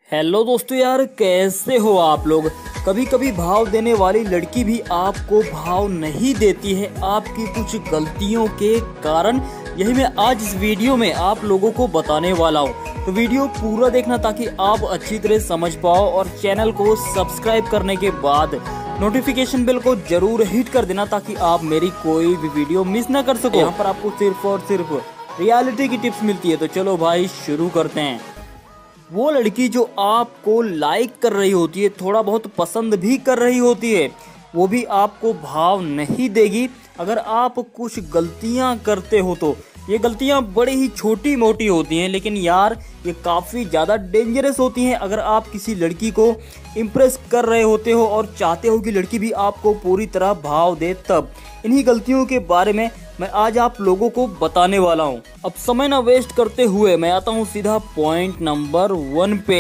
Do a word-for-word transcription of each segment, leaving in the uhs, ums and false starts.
Hello दोस्तों यार, कैसे हो आप लोग। कभी कभी भाव देने वाली लड़की भी आपको भाव नहीं देती है आपकी कुछ गलतियों के कारण। यही मैं आज इस वीडियो में आप लोगों को बताने वाला हूँ, तो वीडियो पूरा देखना ताकि आप अच्छी तरह समझ पाओ और चैनल को सब्सक्राइब करने के बाद नोटिफिकेशन बेल को जरूर हिट कर देना ताकि आप मेरी कोई भी वीडियो मिस ना कर सको। यहाँ पर आपको सिर्फ और सिर्फ रियलिटी की टिप्स मिलती है। तो चलो भाई शुरू करते हैं। वो लड़की जो आपको लाइक कर रही होती है, थोड़ा बहुत पसंद भी कर रही होती है, वो भी आपको भाव नहीं देगी अगर आप कुछ गलतियां करते हो। तो ये गलतियां बड़ी ही छोटी मोटी होती हैं, लेकिन यार ये काफ़ी ज़्यादा डेंजरस होती हैं। अगर आप किसी लड़की को इम्प्रेस कर रहे होते हो और चाहते हो कि लड़की भी आपको पूरी तरह भाव दे, तब इन्हीं गलतियों के बारे में मैं आज आप लोगों को बताने वाला हूं। अब समय ना वेस्ट करते हुए मैं आता हूं सीधा पॉइंट नंबर वन पे।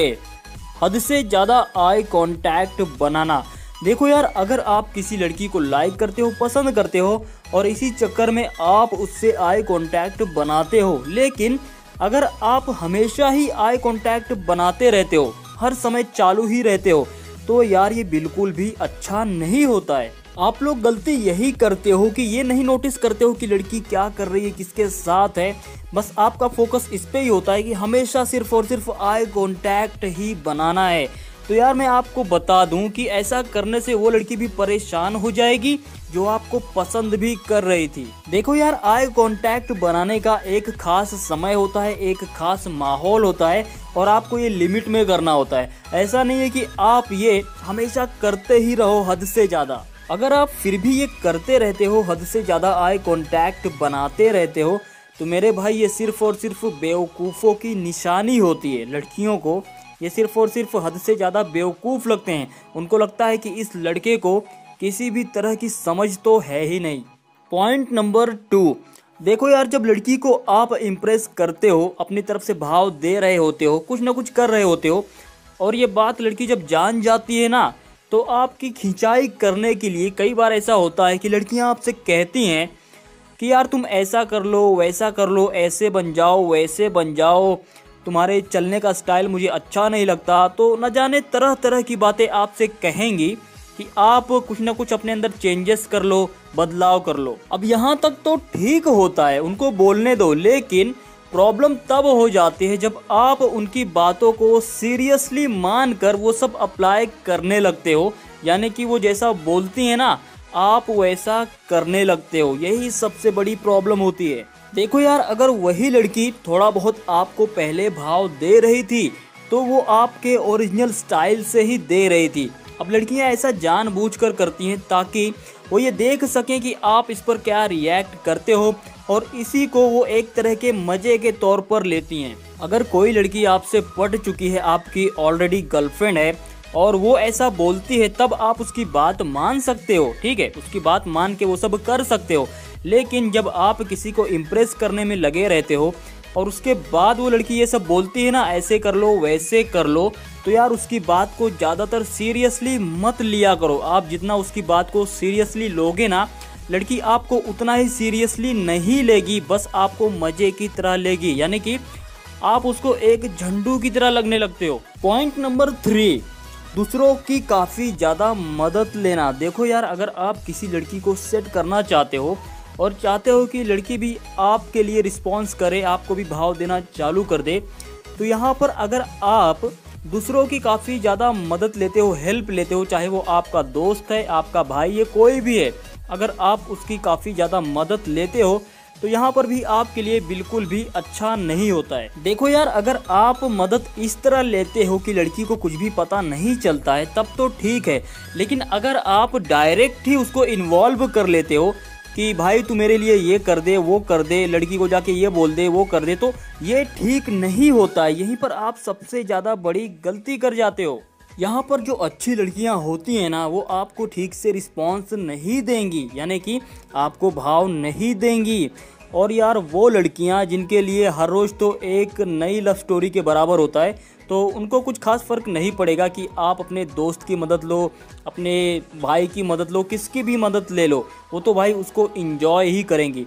हद से ज़्यादा आई कांटेक्ट बनाना। देखो यार, अगर आप किसी लड़की को लाइक करते हो, पसंद करते हो और इसी चक्कर में आप उससे आई कांटेक्ट बनाते हो, लेकिन अगर आप हमेशा ही आई कांटेक्ट बनाते रहते हो, हर समय चालू ही रहते हो, तो यार ये बिल्कुल भी अच्छा नहीं होता है। आप लोग गलती यही करते हो कि ये नहीं नोटिस करते हो कि लड़की क्या कर रही है, किसके साथ है। बस आपका फोकस इस पे ही होता है कि हमेशा सिर्फ और सिर्फ आई कांटेक्ट ही बनाना है। तो यार मैं आपको बता दूं कि ऐसा करने से वो लड़की भी परेशान हो जाएगी जो आपको पसंद भी कर रही थी। देखो यार, आई कांटेक्ट बनाने का एक खास समय होता है, एक खास माहौल होता है और आपको ये लिमिट में करना होता है। ऐसा नहीं है कि आप ये हमेशा करते ही रहो हद से ज़्यादा। अगर आप फिर भी ये करते रहते हो, हद से ज़्यादा आई कांटेक्ट बनाते रहते हो, तो मेरे भाई ये सिर्फ और सिर्फ बेवकूफ़ों की निशानी होती है। लड़कियों को ये सिर्फ और सिर्फ हद से ज़्यादा बेवकूफ़ लगते हैं। उनको लगता है कि इस लड़के को किसी भी तरह की समझ तो है ही नहीं। Point number two. देखो यार, जब लड़की को आप इम्प्रेस करते हो, अपनी तरफ से भाव दे रहे होते हो, कुछ ना कुछ कर रहे होते हो, और ये बात लड़की जब जान जाती है ना, तो आपकी खिंचाई करने के लिए कई बार ऐसा होता है कि लड़कियां आपसे कहती हैं कि यार तुम ऐसा कर लो, वैसा कर लो, ऐसे बन जाओ, वैसे बन जाओ, तुम्हारे चलने का स्टाइल मुझे अच्छा नहीं लगता। तो न जाने तरह तरह की बातें आपसे कहेंगी कि आप कुछ ना कुछ अपने अंदर चेंजेस कर लो, बदलाव कर लो। अब यहाँ तक तो ठीक होता है, उनको बोलने दो, लेकिन प्रॉब्लम तब हो जाती है जब आप उनकी बातों को सीरियसली मानकर वो सब अप्लाई करने लगते हो। यानी कि वो जैसा बोलती है ना, आप वैसा करने लगते हो। यही सबसे बड़ी प्रॉब्लम होती है। देखो यार, अगर वही लड़की थोड़ा बहुत आपको पहले भाव दे रही थी, तो वो आपके ओरिजिनल स्टाइल से ही दे रही थी। अब लड़कियां ऐसा जानबूझकर करती हैं ताकि वो ये देख सकें कि आप इस पर क्या रिएक्ट करते हो, और इसी को वो एक तरह के मजे के तौर पर लेती हैं। अगर कोई लड़की आपसे पट चुकी है, आपकी ऑलरेडी गर्लफ्रेंड है, और वो ऐसा बोलती है, तब आप उसकी बात मान सकते हो, ठीक है, उसकी बात मान के वो सब कर सकते हो। लेकिन जब आप किसी को इम्प्रेस करने में लगे रहते हो और उसके बाद वो लड़की ये सब बोलती है ना, ऐसे कर लो, वैसे कर लो, तो यार उसकी बात को ज़्यादातर सीरियसली मत लिया करो। आप जितना उसकी बात को सीरियसली लोगे ना, लड़की आपको उतना ही सीरियसली नहीं लेगी, बस आपको मजे की तरह लेगी। यानी कि आप उसको एक झंडू की तरह लगने लगते हो। Point number three. दूसरों की काफ़ी ज़्यादा मदद लेना। देखो यार, अगर आप किसी लड़की को सेट करना चाहते हो और चाहते हो कि लड़की भी आपके लिए रिस्पॉन्स करे, आपको भी भाव देना चालू कर दे, तो यहाँ पर अगर आप दूसरों की काफ़ी ज़्यादा मदद लेते हो, हेल्प लेते हो, चाहे वो आपका दोस्त है, आपका भाई है, कोई भी है, अगर आप उसकी काफ़ी ज़्यादा मदद लेते हो, तो यहाँ पर भी आपके लिए बिल्कुल भी अच्छा नहीं होता है। देखो यार, अगर आप मदद इस तरह लेते हो कि लड़की को कुछ भी पता नहीं चलता है, तब तो ठीक है। लेकिन अगर आप डायरेक्ट ही उसको इन्वॉल्व कर लेते हो कि भाई तू मेरे लिए ये कर दे, वो कर दे, लड़की को जाके ये बोल दे, वो कर दे, तो ये ठीक नहीं होता है। यहीं पर आप सबसे ज़्यादा बड़ी गलती कर जाते हो। यहाँ पर जो अच्छी लड़कियाँ होती हैं ना, वो आपको ठीक से रिस्पॉन्स नहीं देंगी, यानी कि आपको भाव नहीं देंगी। और यार वो लड़कियाँ जिनके लिए हर रोज़ तो एक नई लव स्टोरी के बराबर होता है, तो उनको कुछ खास फ़र्क नहीं पड़ेगा कि आप अपने दोस्त की मदद लो, अपने भाई की मदद लो, किसकी भी मदद ले लो, वो तो भाई उसको इंजॉय ही करेंगी।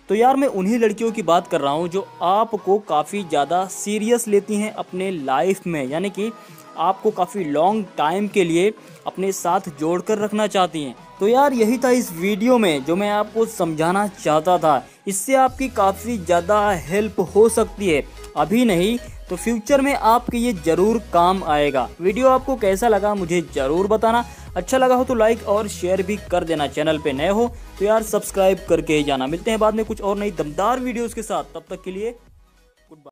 तो यार मैं उन्हीं लड़कियों की बात कर रहा हूँ जो आपको काफ़ी ज़्यादा सीरियस लेती हैं अपने लाइफ में, यानी कि आपको काफ़ी लॉन्ग टाइम के लिए अपने साथ जोड़ कर रखना चाहती हैं। तो यार यही था इस वीडियो में जो मैं आपको समझाना चाहता था। इससे आपकी काफ़ी ज़्यादा हेल्प हो सकती है, अभी नहीं तो फ्यूचर में आपके ये ज़रूर काम आएगा। वीडियो आपको कैसा लगा मुझे ज़रूर बताना। अच्छा लगा हो तो लाइक और शेयर भी कर देना। चैनल पे नए हो तो यार सब्सक्राइब करके ही जाना। मिलते हैं बाद में कुछ और नई दमदार वीडियोस के साथ, तब तक के लिए